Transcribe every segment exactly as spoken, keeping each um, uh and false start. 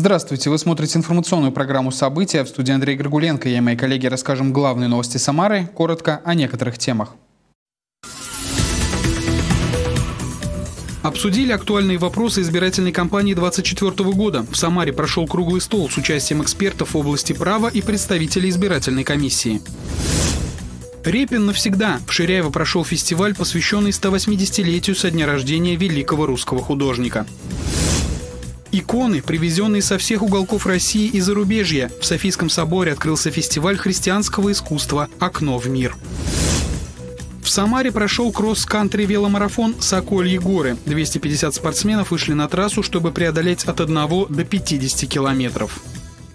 Здравствуйте, вы смотрите информационную программу «События». В студии Андрей Григуленко. Я и мои коллеги расскажем главные новости Самары, коротко о некоторых темах. Обсудили актуальные вопросы избирательной кампании две тысячи двадцать четвёртого года. В Самаре прошел круглый стол с участием экспертов в области права и представителей избирательной комиссии. Репин навсегда. В Ширяево прошел фестиваль, посвященный сто восьмидесятилетию со дня рождения великого русского художника. Иконы, привезенные со всех уголков России и зарубежья. В Софийском соборе открылся фестиваль христианского искусства «Окно в мир». В Самаре прошел кросс-кантри веломарафон «Сокольи горы». двести пятьдесят спортсменов вышли на трассу, чтобы преодолеть от одного до пятидесяти километров.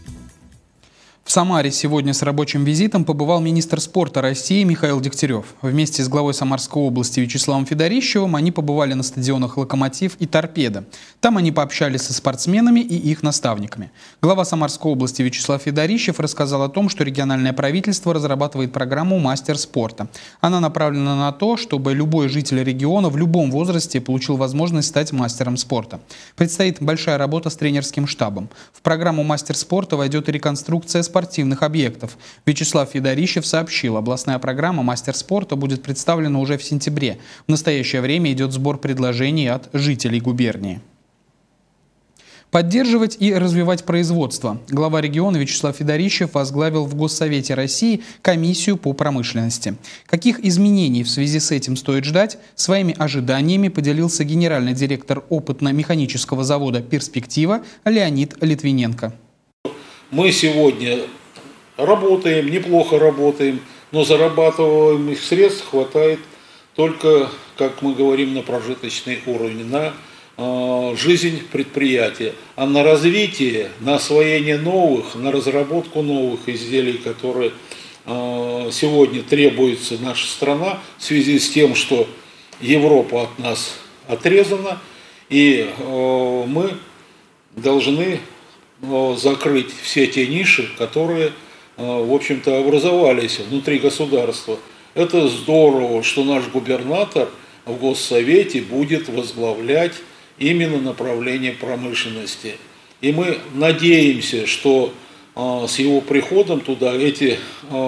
В Самаре сегодня с рабочим визитом побывал министр спорта России Михаил Дегтярев. Вместе с главой Самарской области Вячеславом Федорищевым они побывали на стадионах «Локомотив» и «Торпедо». Там они пообщались со спортсменами и их наставниками. Глава Самарской области Вячеслав Федорищев рассказал о том, что региональное правительство разрабатывает программу «Мастер спорта». Она направлена на то, чтобы любой житель региона в любом возрасте получил возможность стать мастером спорта. Предстоит большая работа с тренерским штабом. В программу «Мастер спорта» войдет и реконструкция спортивных спортивных объектов. Вячеслав Федорищев сообщил, областная программа «Мастер спорта» будет представлена уже в сентябре. В настоящее время идет сбор предложений от жителей губернии. Поддерживать и развивать производство. Глава региона Вячеслав Федорищев возглавил в Госсовете России комиссию по промышленности. Каких изменений в связи с этим стоит ждать, своими ожиданиями поделился генеральный директор опытно-механического завода «Перспектива» Леонид Литвиненко. Мы сегодня работаем, неплохо работаем, но зарабатываемых средств хватает только, как мы говорим, на прожиточный уровень, на э, жизнь предприятия. А на развитие, на освоение новых, на разработку новых изделий, которые э, сегодня требуется наша страна в связи с тем, что Европа от нас отрезана, и э, мы должны закрыть все те ниши, которые, в общем-то, образовались внутри государства. Это здорово, что наш губернатор в Госсовете будет возглавлять именно направление промышленности. И мы надеемся, что с его приходом туда эти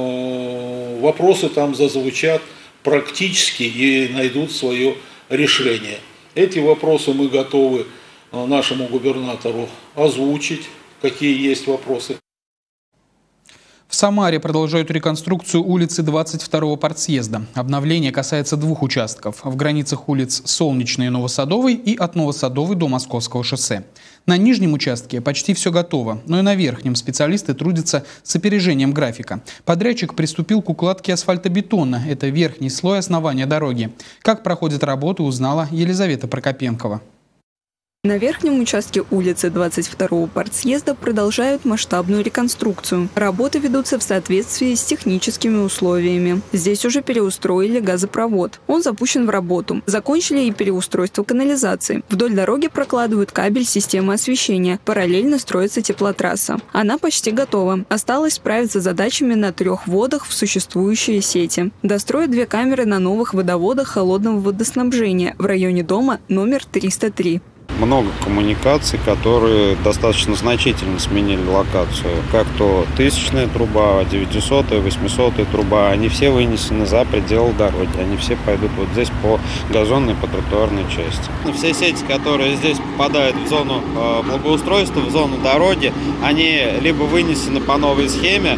вопросы там зазвучат практически и найдут свое решение. Эти вопросы мы готовы нашему губернатору озвучить, какие есть вопросы. В Самаре продолжают реконструкцию улицы двадцать второго партсъезда. Обновление касается двух участков в границах улиц Солнечной и Новосадовой и от Новосадовой до Московского шоссе. На нижнем участке почти все готово, но и на верхнем специалисты трудятся с опережением графика. Подрядчик приступил к укладке асфальтобетона. Это верхний слой основания дороги. Как проходят работы, узнала Елизавета Прокопенкова. На верхнем участке улицы двадцать второго партсъезда продолжают масштабную реконструкцию. Работы ведутся в соответствии с техническими условиями. Здесь уже переустроили газопровод. Он запущен в работу. Закончили и переустройство канализации. Вдоль дороги прокладывают кабель системы освещения. Параллельно строится теплотрасса. Она почти готова. Осталось справиться с задачами на трех вводах в существующие сети. Достроят две камеры на новых водоводах холодного водоснабжения в районе дома номер триста три. Много коммуникаций, которые достаточно значительно сменили локацию. Как то тысячная труба, девятисотая, восьмисотая труба, они все вынесены за пределы дороги. Они все пойдут вот здесь по газонной, по тротуарной части. Все сети, которые здесь попадают в зону благоустройства, в зону дороги, они либо вынесены по новой схеме,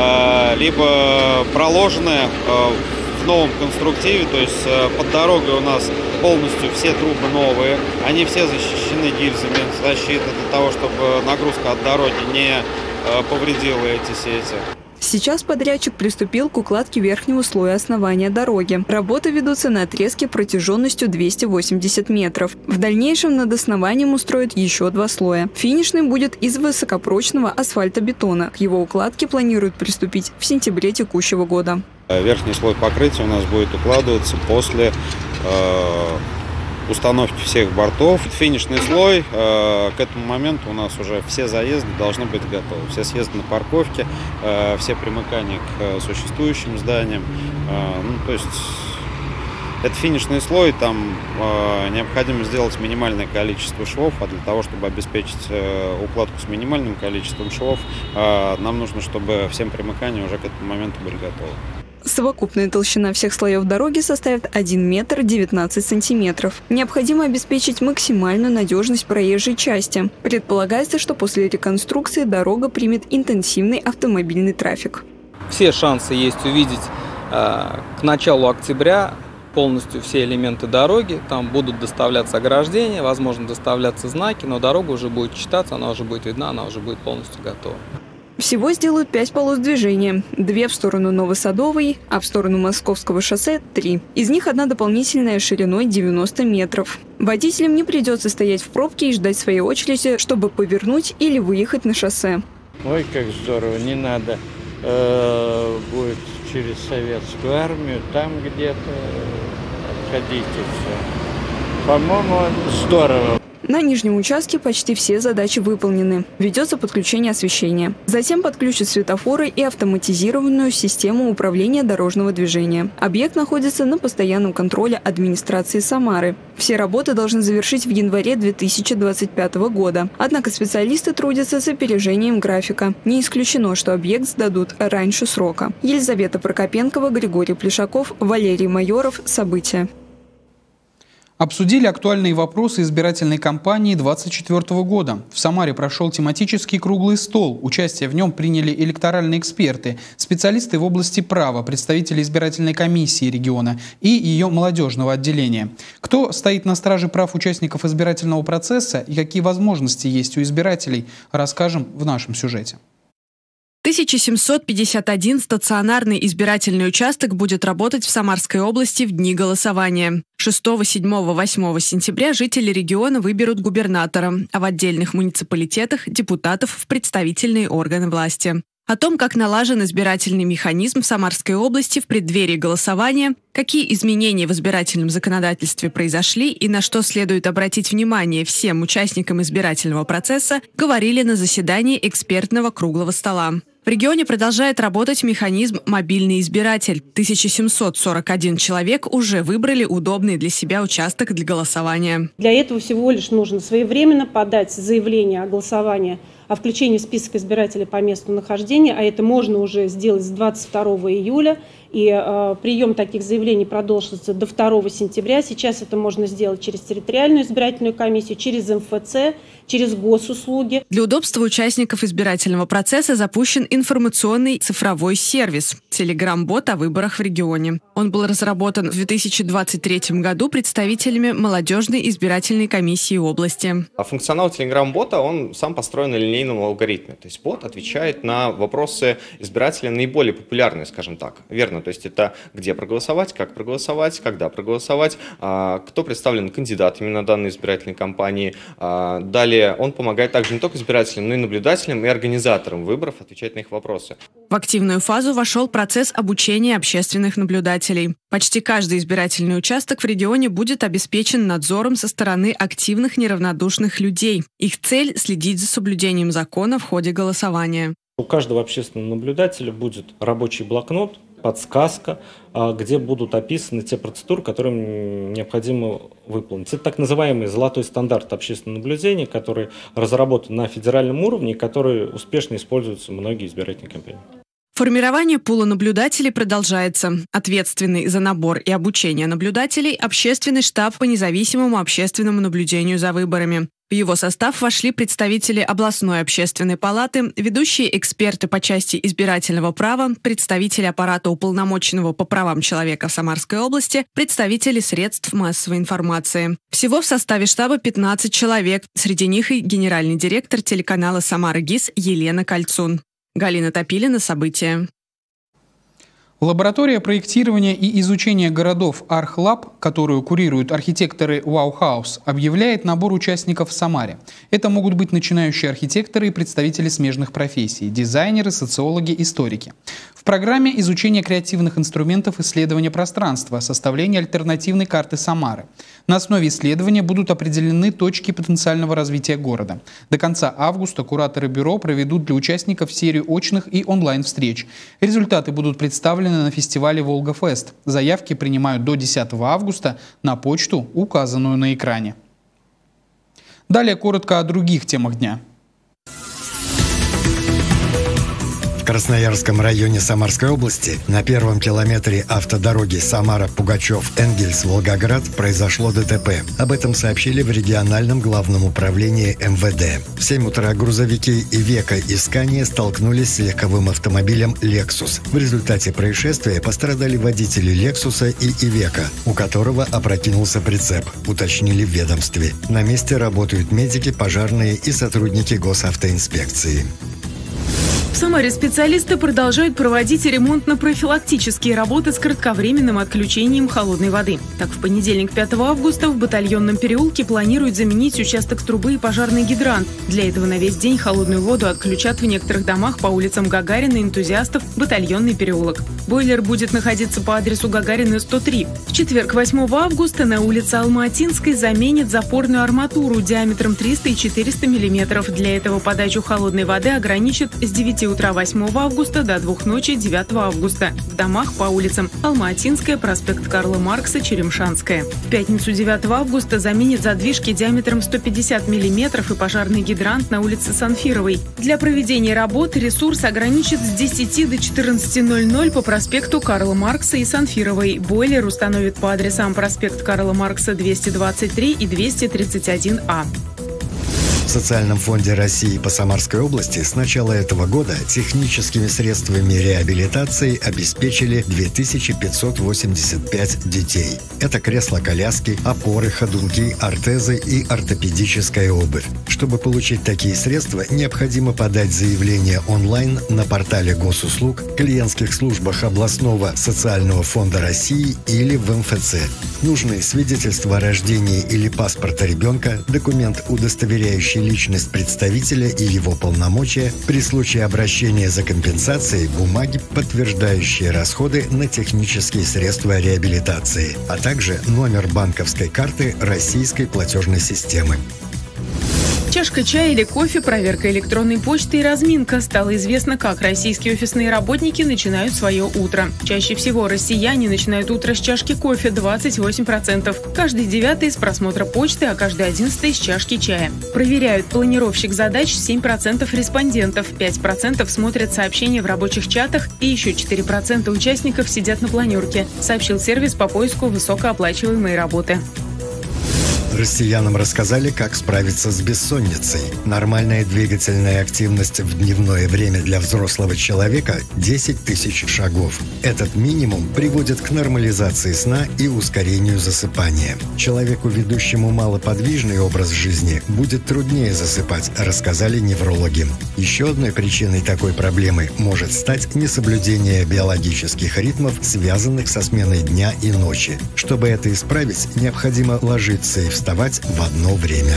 либо проложены в новом конструктиве, то есть под дорогой у нас полностью все трубы новые, они все защищены гильзами защиты для того, чтобы нагрузка от дороги не повредила эти сети. Сейчас подрядчик приступил к укладке верхнего слоя основания дороги. Работы ведутся на отрезке протяженностью двести восемьдесят метров. В дальнейшем над основанием устроят еще два слоя. Финишный будет из высокопрочного асфальтобетона. К его укладке планируют приступить в сентябре текущего года. Верхний слой покрытия у нас будет укладываться после э, установки всех бортов. Финишный слой, э, к этому моменту у нас уже все заезды должны быть готовы. Все съезды на парковке, э, все примыкания к существующим зданиям. Э, ну, то есть Это финишный слой, там э, необходимо сделать минимальное количество швов, а для того, чтобы обеспечить э, укладку с минимальным количеством швов, э, нам нужно, чтобы всем примыкания уже к этому моменту были готовы. Совокупная толщина всех слоев дороги составит один метр девятнадцать сантиметров. Необходимо обеспечить максимальную надежность проезжей части. Предполагается, что после реконструкции дорога примет интенсивный автомобильный трафик. Все шансы есть увидеть э, к началу октября полностью все элементы дороги. Там будут доставляться ограждения, возможно, доставляться знаки, но дорога уже будет читаться, она уже будет видна, она уже будет полностью готова. Всего сделают пять полос движения. Две в сторону Новосадовой, а в сторону Московского шоссе – три. Из них одна дополнительная шириной девяносто метров. Водителям не придется стоять в пробке и ждать своей очереди, чтобы повернуть или выехать на шоссе. Ой, как здорово, не надо э, будет через советскую армию, там где-то обходить и все. По-моему, здорово. На нижнем участке почти все задачи выполнены. Ведется подключение освещения. Затем подключат светофоры и автоматизированную систему управления дорожного движения. Объект находится на постоянном контроле администрации Самары. Все работы должны завершить в январе две тысячи двадцать пятого года. Однако специалисты трудятся с опережением графика. Не исключено, что объект сдадут раньше срока. Елизавета Прокопенкова, Григорий Плешаков, Валерий Майоров. События. Обсудили актуальные вопросы избирательной кампании две тысячи двадцать четвёртого года. В Самаре прошел тематический круглый стол. Участие в нем приняли электоральные эксперты, специалисты в области права, представители избирательной комиссии региона и ее молодежного отделения. Кто стоит на страже прав участников избирательного процесса и какие возможности есть у избирателей, расскажем в нашем сюжете. тысяча семьсот пятьдесят один стационарный избирательный участок будет работать в Самарской области в дни голосования. шестого, седьмого, восьмого сентября жители региона выберут губернатора, а в отдельных муниципалитетах – депутатов в представительные органы власти. О том, как налажен избирательный механизм в Самарской области в преддверии голосования, какие изменения в избирательном законодательстве произошли и на что следует обратить внимание всем участникам избирательного процесса, говорили на заседании экспертного круглого стола. В регионе продолжает работать механизм «Мобильный избиратель». тысяча семьсот сорок один человек уже выбрали удобный для себя участок для голосования. Для этого всего лишь нужно своевременно подать заявление о голосовании о включении в список избирателей по месту нахождения, а это можно уже сделать с двадцать второго июля. И э, прием таких заявлений продолжится до второго сентября. Сейчас это можно сделать через территориальную избирательную комиссию, через эм эф цэ, через госуслуги. Для удобства участников избирательного процесса запущен информационный цифровой сервис «Телеграм-бот» о выборах в регионе. Он был разработан в две тысячи двадцать третьем году представителями молодежной избирательной комиссии области. А функционал Телеграм-бота, он сам построен на линейном алгоритме. То есть бот отвечает на вопросы избирателя наиболее популярные, скажем так. Верно. То есть это где проголосовать, как проголосовать, когда проголосовать, кто представлен кандидатами на данной избирательной кампании. Далее он помогает также не только избирателям, но и наблюдателям и организаторам выборов отвечать на их вопросы. В активную фазу вошел процесс обучения общественных наблюдателей. Почти каждый избирательный участок в регионе будет обеспечен надзором со стороны активных неравнодушных людей. Их цель – следить за соблюдением закона в ходе голосования. У каждого общественного наблюдателя будет рабочий блокнот, подсказка, где будут описаны те процедуры, которые необходимо выполнить. Это так называемый золотой стандарт общественного наблюдения, который разработан на федеральном уровне и который успешно используются в многие избирательные кампании. Формирование пула наблюдателей продолжается. Ответственный за набор и обучение наблюдателей – общественный штаб по независимому общественному наблюдению за выборами. В его состав вошли представители областной общественной палаты, ведущие эксперты по части избирательного права, представители аппарата уполномоченного по правам человека в Самарской области, представители средств массовой информации. Всего в составе штаба пятнадцать человек, среди них и генеральный директор телеканала «Самара ГИС» Елена Кольцун. Галина Топилина. События. Лаборатория проектирования и изучения городов «Архлаб», которую курируют архитекторы «Вау-хаус», объявляет набор участников в Самаре. Это могут быть начинающие архитекторы и представители смежных профессий, дизайнеры, социологи, историки. В программе изучение креативных инструментов исследования пространства, составление альтернативной карты Самары. На основе исследования будут определены точки потенциального развития города. До конца августа кураторы бюро проведут для участников серию очных и онлайн-встреч. Результаты будут представлены представлены на фестивале «Волга-фест». Заявки принимают до десятого августа на почту, указанную на экране. Далее коротко о других темах дня. В Красноярском районе Самарской области на первом километре автодороги Самара-Пугачев-Энгельс-Волгоград произошло ДТП. Об этом сообщили в региональном главном управлении эм вэ дэ. В семь утра грузовики «Ивека» и «Скания» столкнулись с легковым автомобилем «Лексус». В результате происшествия пострадали водители «Лексуса» и «Ивека», у которого опрокинулся прицеп, уточнили в ведомстве. На месте работают медики, пожарные и сотрудники госавтоинспекции. В Самаре специалисты продолжают проводить ремонтно-профилактические работы с кратковременным отключением холодной воды. Так, в понедельник, пятого августа, в Батальонном переулке планируют заменить участок трубы и пожарный гидрант. Для этого на весь день холодную воду отключат в некоторых домах по улицам Гагарина, Энтузиастов, Батальонный переулок. Бойлер будет находиться по адресу Гагарина, сто три. В четверг, восьмого августа, на улице Алма-Атинской заменят запорную арматуру диаметром триста и четыреста миллиметров. Для этого подачу холодной воды ограничат с девяти утра восьмого августа до двух ночи девятого августа в домах по улицам Алма-Атинская, проспект Карла Маркса, Черемшанская. В пятницу, девятого августа, заменят задвижки диаметром сто пятьдесят миллиметров и пожарный гидрант на улице Санфировой. Для проведения работ ресурс ограничат с десяти до четырнадцати ноль-ноль по проспекту Карла Маркса и Санфировой. Бойлер установят по адресам проспект Карла Маркса двести двадцать три и двести тридцать один а. В Социальном фонде России по Самарской области с начала этого года техническими средствами реабилитации обеспечили две тысячи пятьсот восемьдесят пять детей. Это кресла-коляски, опоры, ходунки, ортезы и ортопедическая обувь. Чтобы получить такие средства, необходимо подать заявление онлайн на портале госуслуг, клиентских службах областного социального фонда России или в эм эф цэ. Нужны свидетельство о рождении или паспорта ребенка, документ, удостоверяющий личность представителя и его полномочия, при случае обращения за компенсацией бумаги, подтверждающие расходы на технические средства реабилитации, а также номер банковской карты российской платежной системы. Чашка чая или кофе, проверка электронной почты и разминка. Стало известно, как российские офисные работники начинают свое утро. Чаще всего россияне начинают утро с чашки кофе – двадцать восемь процентов. Каждый девятый с просмотра почты, а каждый одиннадцатый с чашки чая. Проверяют планировщик задач семь процентов респондентов, пять процентов смотрят сообщения в рабочих чатах и еще четыре процента участников сидят на планерке, сообщил сервис по поиску высокооплачиваемой работы. Россиянам рассказали, как справиться с бессонницей. Нормальная двигательная активность в дневное время для взрослого человека – десять тысяч шагов. Этот минимум приводит к нормализации сна и ускорению засыпания. Человеку, ведущему малоподвижный образ жизни, будет труднее засыпать, рассказали неврологи. Еще одной причиной такой проблемы может стать несоблюдение биологических ритмов, связанных со сменой дня и ночи. Чтобы это исправить, необходимо ложиться и вставать вставать в одно время.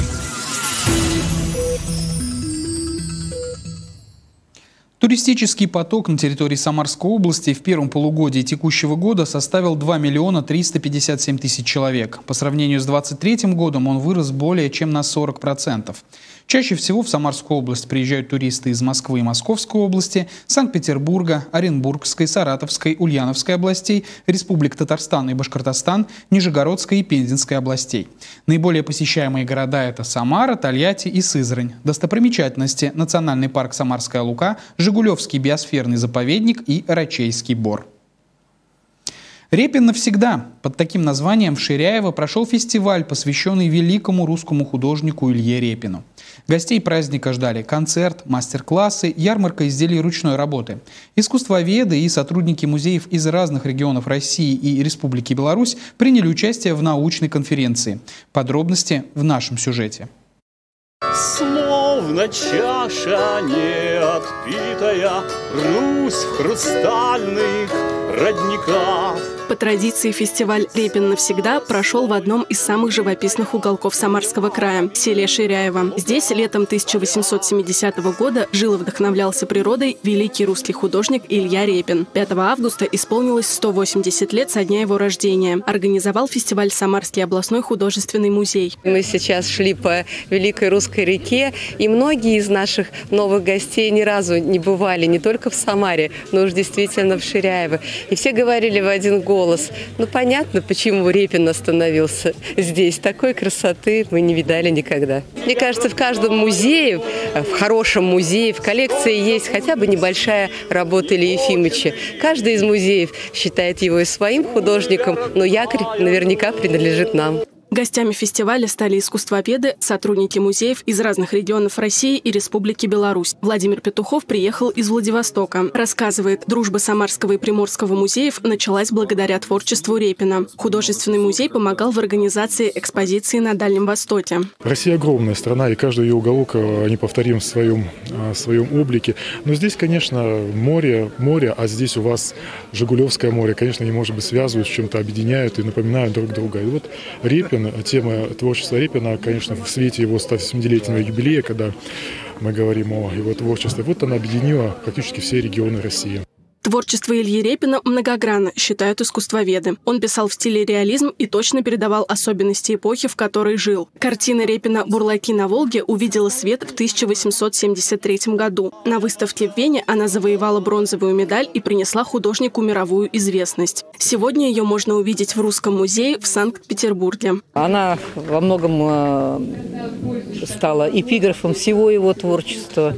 Туристический поток на территории Самарской области в первом полугодии текущего года составил два миллиона триста пятьдесят семь тысяч человек. По сравнению с две тысячи двадцать третьим годом он вырос более чем на сорок процентов. Чаще всего в Самарскую область приезжают туристы из Москвы и Московской области, Санкт-Петербурга, Оренбургской, Саратовской, Ульяновской областей, Республик Татарстан и Башкортостан, Нижегородской и Пензенской областей. Наиболее посещаемые города – это Самара, Тольятти и Сызрань. Достопримечательности – Национальный парк Самарская Лука, Жигулевский биосферный заповедник и Рачейский бор. Репин навсегда. Под таким названием в Ширяево прошел фестиваль, посвященный великому русскому художнику Илье Репину. Гостей праздника ждали концерт, мастер-классы, ярмарка изделий ручной работы. Искусствоведы и сотрудники музеев из разных регионов России и Республики Беларусь приняли участие в научной конференции. Подробности в нашем сюжете. Словно чаша неотпитая, Русь в хрустальных родниках. По традиции фестиваль «Репин навсегда» прошел в одном из самых живописных уголков Самарского края – селе Ширяево. Здесь летом тысяча восемьсот семидесятого года жил и вдохновлялся природой великий русский художник Илья Репин. пятого августа исполнилось сто восемьдесят лет со дня его рождения. Организовал фестиваль Самарский областной художественный музей. Мы сейчас шли по Великой Русской реке, и многие из наших новых гостей ни разу не бывали не только в Самаре, но уж действительно в Ширяево. И все говорили в один голос: голос. Ну, понятно, почему Репин остановился здесь. Такой красоты мы не видали никогда. Мне кажется, в каждом музее, в хорошем музее, в коллекции есть хотя бы небольшая работа Ильи Ефимовича. Каждый из музеев считает его и своим художником, но якорь наверняка принадлежит нам. Гостями фестиваля стали искусствоведы, сотрудники музеев из разных регионов России и Республики Беларусь. Владимир Петухов приехал из Владивостока. Рассказывает, дружба Самарского и Приморского музеев началась благодаря творчеству Репина. Художественный музей помогал в организации экспозиции на Дальнем Востоке. Россия огромная страна, и каждый ее уголок неповторим в своем, в своем облике. Но здесь, конечно, море, море, а здесь у вас Жигулевское море, конечно, они, может быть, связывают, с чем-то объединяют и напоминают друг друга. И вот Репин, тема творчества Репина, конечно, в свете его сто семидесятилетнего юбилея, когда мы говорим о его творчестве, вот она объединила практически все регионы России. Творчество Ильи Репина многогранно, считают искусствоведы. Он писал в стиле реализм и точно передавал особенности эпохи, в которой жил. Картина Репина «Бурлаки на Волге» увидела свет в тысяча восемьсот семьдесят третьем году. На выставке в Вене она завоевала бронзовую медаль и принесла художнику мировую известность. Сегодня ее можно увидеть в Русском музее в Санкт-Петербурге. Она во многом стала эпиграфом всего его творчества.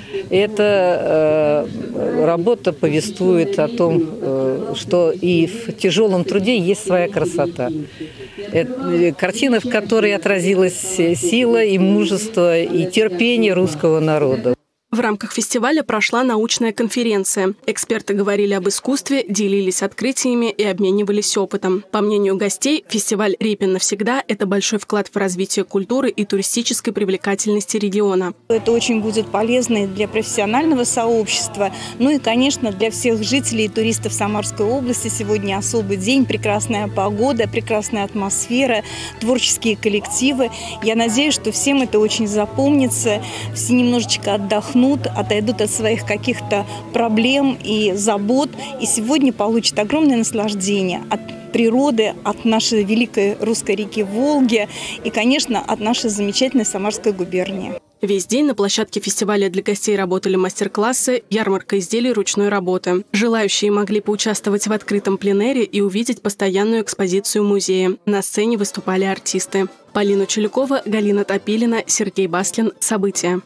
Это работа повествует о том, что и в тяжелом труде есть своя красота. Это картина, в которой отразилась сила и мужество, и терпение русского народа. В рамках фестиваля прошла научная конференция. Эксперты говорили об искусстве, делились открытиями и обменивались опытом. По мнению гостей, фестиваль «Репин навсегда» – это большой вклад в развитие культуры и туристической привлекательности региона. Это очень будет полезно и для профессионального сообщества, ну и, конечно, для всех жителей и туристов Самарской области. Сегодня особый день, прекрасная погода, прекрасная атмосфера, творческие коллективы. Я надеюсь, что всем это очень запомнится, все немножечко отдохнут, отойдут от своих каких-то проблем и забот, и сегодня получат огромное наслаждение от природы, от нашей великой русской реки Волги и, конечно, от нашей замечательной Самарской губернии. Весь день на площадке фестиваля для гостей работали мастер-классы, ярмарка изделий ручной работы. Желающие могли поучаствовать в открытом пленэре и увидеть постоянную экспозицию музея. На сцене выступали артисты. Полина Чулюкова, Галина Топилина, Сергей Баскин. События.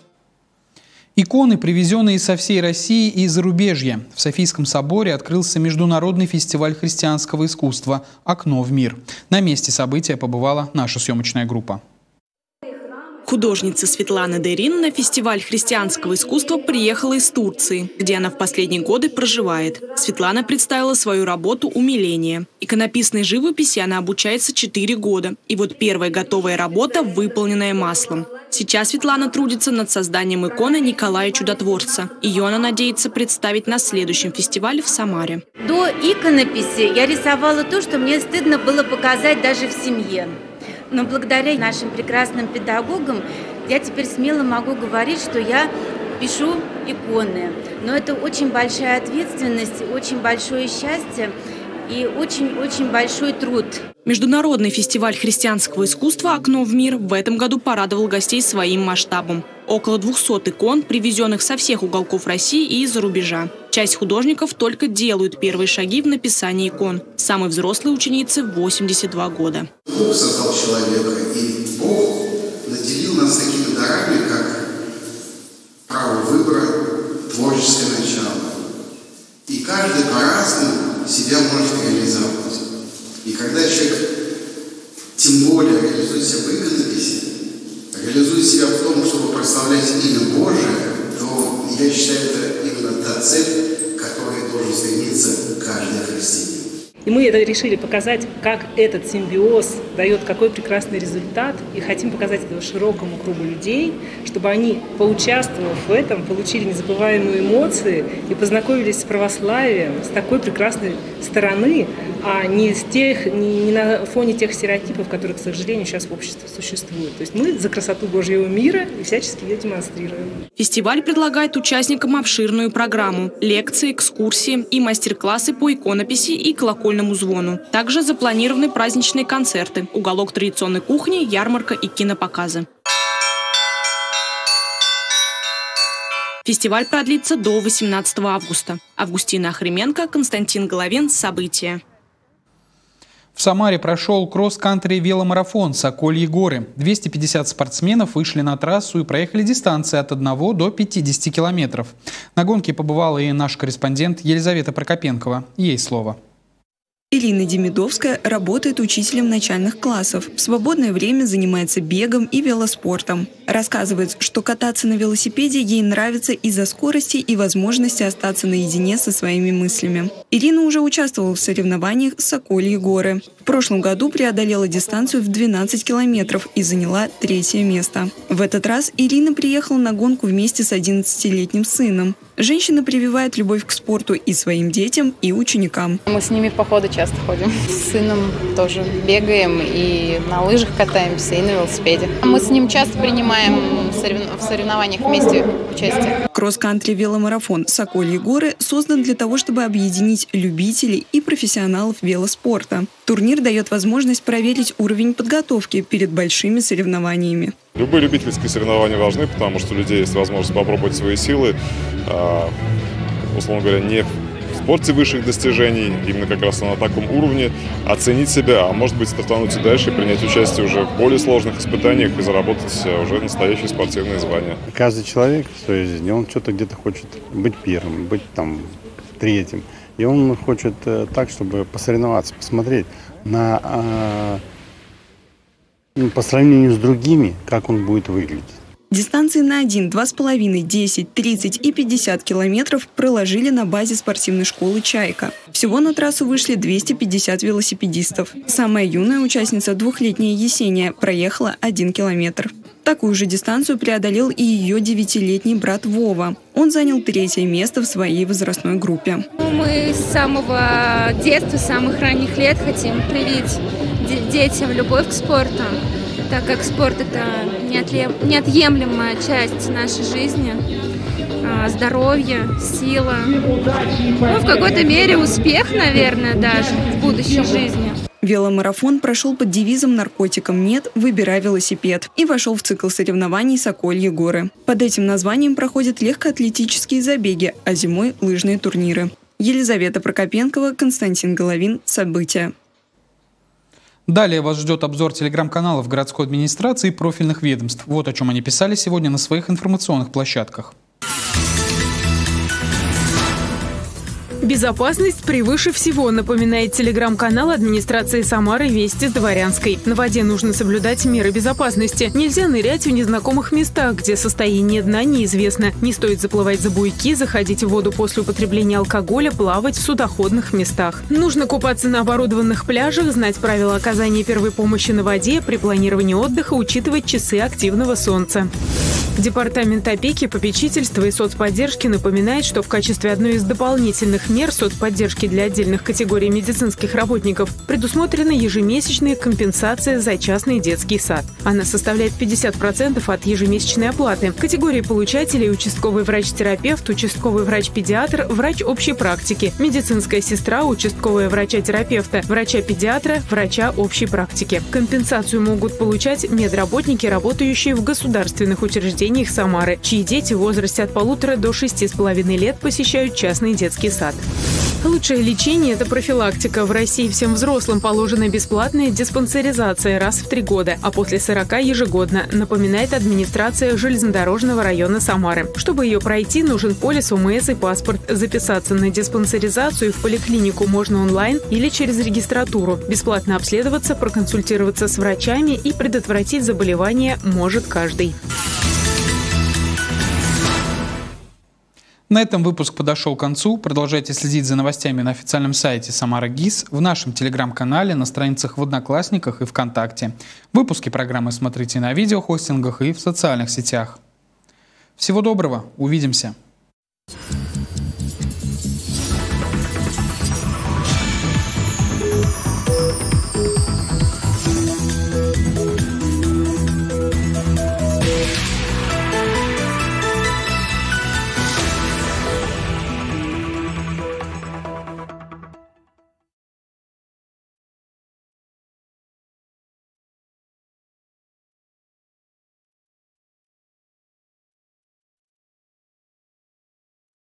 Иконы, привезенные со всей России и зарубежья. В Софийском соборе открылся международный фестиваль христианского искусства «Окно в мир». На месте события побывала наша съемочная группа. Художница Светлана Дерин на фестиваль христианского искусства приехала из Турции, где она в последние годы проживает. Светлана представила свою работу «Умиление». Иконописной живописи она обучается четыре года. И вот первая готовая работа, выполненная маслом. Сейчас Светлана трудится над созданием иконы Николая Чудотворца. Ее она надеется представить на следующем фестивале в Самаре. До иконописи я рисовала то, что мне стыдно было показать даже в семье. Но благодаря нашим прекрасным педагогам я теперь смело могу говорить, что я пишу иконы. Но это очень большая ответственность, очень большое счастье и очень-очень большой труд. Международный фестиваль христианского искусства «Окно в мир» в этом году порадовал гостей своим масштабом. Около двухсот икон, привезенных со всех уголков России и из-за рубежа. Часть художников только делают первые шаги в написании икон. Самой взрослой ученице восемьдесят два года. Бог создал человека, и Бог наделил нас такими дарами, как право выбора, творческое начало. И каждый по-разному себя может реализовать. И когда человек тем более реализует себя в иконописи, реализует себя в том, чтобы прославлять имя Божие, то я считаю, это именно та цель, к которой должен стремиться каждый христианин. И мы это решили показать, как этот симбиоз дает какой прекрасный результат. И хотим показать это широкому кругу людей, чтобы они, поучаствовав в этом, получили незабываемые эмоции и познакомились с православием, с такой прекрасной стороны, а не, с тех, не, не на фоне тех стереотипов, которые, к сожалению, сейчас в обществе существуют. То есть мы за красоту Божьего мира и всячески ее демонстрируем. Фестиваль предлагает участникам обширную программу – лекции, экскурсии и мастер-классы по иконописи и колокольному звону. Также запланированы праздничные концерты, уголок традиционной кухни, ярмарка и кинопоказы. Фестиваль продлится до восемнадцатого августа. Августина Охрименко, Константин Головин. События. В Самаре прошел кросс-кантри веломарафон «Сокольи горы». двести пятьдесят спортсменов вышли на трассу и проехали дистанции от одного до пятидесяти километров. На гонке побывала и наш корреспондент Елизавета Прокопенкова. Ей слово. Ирина Демидовская работает учителем начальных классов. В свободное время занимается бегом и велоспортом. Рассказывает, что кататься на велосипеде ей нравится из-за скорости и возможности остаться наедине со своими мыслями. Ирина уже участвовала в соревнованиях «Сокольи горы». В прошлом году преодолела дистанцию в двенадцать километров и заняла третье место. В этот раз Ирина приехала на гонку вместе с одиннадцатилетним сыном. Женщина прививает любовь к спорту и своим детям, и ученикам. Мы с ними в походы часто ходим. С сыном тоже бегаем и на лыжах катаемся, и на велосипеде. Мы с ним часто принимаем в соревнованиях вместе участие. Кросс-кантри веломарафон «Сокольи горы» создан для того, чтобы объединить любителей и профессионалов велоспорта. Турнир дает возможность проверить уровень подготовки перед большими соревнованиями. Любые любительские соревнования важны, потому что у людей есть возможность попробовать свои силы, э, условно говоря, не в спорте высших достижений, именно как раз на таком уровне, оценить себя, а может быть стартануть и дальше, принять участие уже в более сложных испытаниях и заработать уже настоящее спортивное звание. Каждый человек в своей жизни, он что-то где-то хочет быть первым, быть там третьим. И он хочет э, так, чтобы посоревноваться, посмотреть на... Э, по сравнению с другими, как он будет выглядеть. Дистанции на один, два с половиной, десять, тридцать и пятьдесят километров проложили на базе спортивной школы «Чайка». Всего на трассу вышли двести пятьдесят велосипедистов. Самая юная участница, двухлетняя Есения, проехала один километр. Такую же дистанцию преодолел и ее девятилетний брат Вова. Он занял третье место в своей возрастной группе. Мы с самого детства, с самых ранних лет хотим привить детям любовь к спорту, так как спорт – это неотъемлемая часть нашей жизни, здоровье, сила, ну, в какой-то мере успех, наверное, даже в будущей жизни. Веломарафон прошел под девизом «Наркотикам нет, выбирай велосипед» и вошел в цикл соревнований «Сокольи горы». Под этим названием проходят легкоатлетические забеги, а зимой – лыжные турниры. Елизавета Прокопенкова, Константин Головин. События. Далее вас ждет обзор телеграм-каналов городской администрации и профильных ведомств. Вот о чем они писали сегодня на своих информационных площадках. Безопасность превыше всего, напоминает телеграм-канал администрации Самары «Вести с Дворянской». На воде нужно соблюдать меры безопасности. Нельзя нырять в незнакомых местах, где состояние дна неизвестно. Не стоит заплывать за буйки, заходить в воду после употребления алкоголя, плавать в судоходных местах. Нужно купаться на оборудованных пляжах, знать правила оказания первой помощи на воде, при планировании отдыха учитывать часы активного солнца. Департамент опеки, попечительства и соцподдержки напоминает, что в качестве одной из дополнительных мер соцподдержки для отдельных категорий медицинских работников предусмотрена ежемесячная компенсация за частный детский сад. Она составляет пятьдесят процентов от ежемесячной оплаты. Категории получателей – участковый врач-терапевт, участковый врач-педиатр, врач общей практики, медицинская сестра, участковая врача-терапевта, врача-педиатра, врача общей практики. Компенсацию могут получать медработники, работающие в государственных учреждениях Самары, чьи дети в возрасте от полутора до шести с половиной лет посещают частный детский сад. Лучшее лечение – это профилактика. В России всем взрослым положена бесплатная диспансеризация раз в три года, а после сорока ежегодно, напоминает администрация железнодорожного района Самары. Чтобы ее пройти, нужен полис ОМС и паспорт. Записаться на диспансеризацию в поликлинику можно онлайн или через регистратуру. Бесплатно обследоваться, проконсультироваться с врачами и предотвратить заболевание может каждый. На этом выпуск подошел к концу. Продолжайте следить за новостями на официальном сайте Самара ГИС, в нашем телеграм-канале, на страницах в Одноклассниках и ВКонтакте. Выпуски программы смотрите на видеохостингах и в социальных сетях. Всего доброго, увидимся!